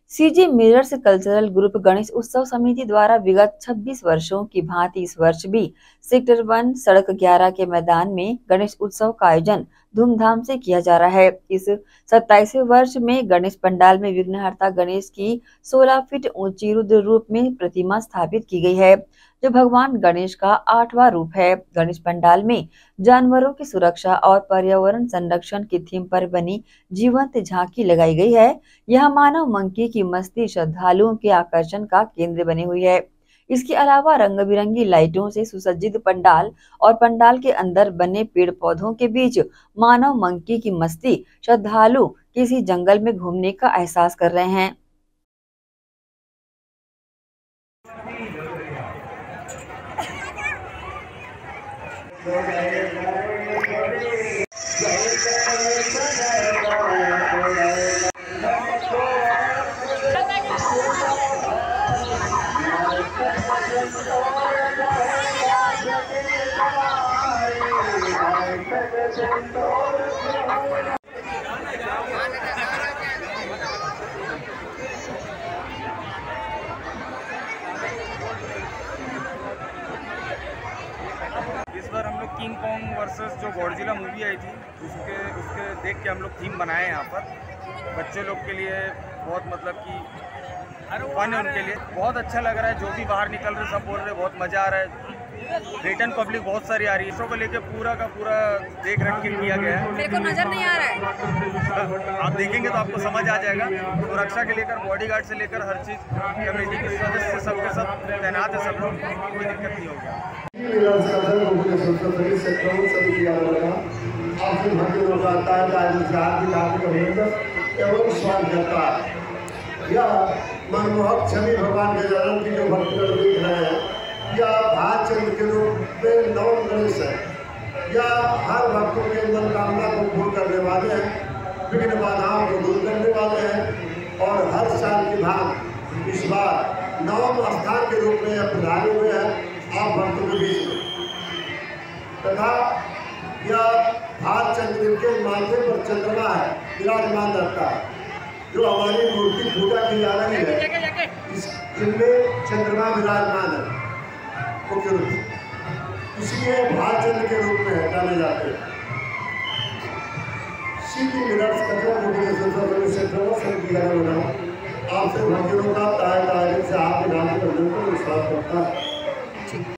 सीजे mirrors cultural group Ganesh उत्सव समिति द्वारा विगत 26 वर्षों की भांति इस वर्ष भी सेक्टर 1 सड़क 11 के मैदान में गणेश उत्सव का आयोजन धूमधाम से किया जा रहा है। इस 27वें वर्ष में गणेश पंडाल में विघ्नहर्ता गणेश की 16 फीट ऊंची रुद्र रूप में प्रतिमा स्थापित की गई है, जो भगवान गणेश का 8वां रूप है। गणेश पंडाल में जानवरों की सुरक्षा और पर्यावरण संरक्षण की थीम पर बनी जीवंत झांकी लगाई गई है। यह मानव मंकी की मस्ती श्रद्धालुओं के आकर्षण का केंद्र बनी हुई है। इसके अलावा रंग बिरंगी लाइटों से सुसज्जित पंडाल और पंडाल के अंदर बने पेड़ पौधों के बीच मानव मंकी की मस्ती श्रद्धालु किसी जंगल में घूमने का एहसास कर रहे हैं। इस बार हम लोग किंग कॉन्ग वर्सेस जो गॉडजिला मूवी आई थी उसके देख के हम लोग थीम बनाए हैं। यहाँ पर बच्चे लोग के लिए बहुत मतलब कि फन है, उनके लिए बहुत अच्छा लग रहा है। जो भी बाहर निकल रहे सब बोल रहे बहुत मज़ा आ रहा है। रिटर्न पब्लिक बहुत सारी आ रही है। इसको को लेकर पूरा का पूरा देख रख के किया गया है। मेरे को नजर नहीं आ रहा है। आप देखेंगे तो आपको समझ आ जाएगा। सुरक्षा के लेकर बॉडीगार्ड से लेकर हर चीज़ कमेटी के सदस्य सबके सब तैनात है। सब लोग कोई दिक्कत नहीं होगी। मनमोहक छवि भगवान गजानन की जो भक्ति देख रहे हैं, या भालचंद्र के रूप में नौ गणेश है, या हर भक्तों के मनोकामना को पूर्ण करने वाले हैं, विघ्न बाधाओं को दूर करने वाले हैं। और हर साल की भांति इस बार नवम स्थान के रूप में पधारे हुए हैं आप भक्तों के बीच में। तथा यह भालचंद्र के माथे पर चंद्रमा है, विराजमान रहता है। जो हमारी मूर्ति पूजा की जा रही है, इनमें चंद्रमा विराजमान है मुख्य रूप से, इसलिए भालचंद्र के रूप में जाने जाते हैं। सीधी मिरर्स आपसे भक्तों का ताय से आप विश्वास करता है।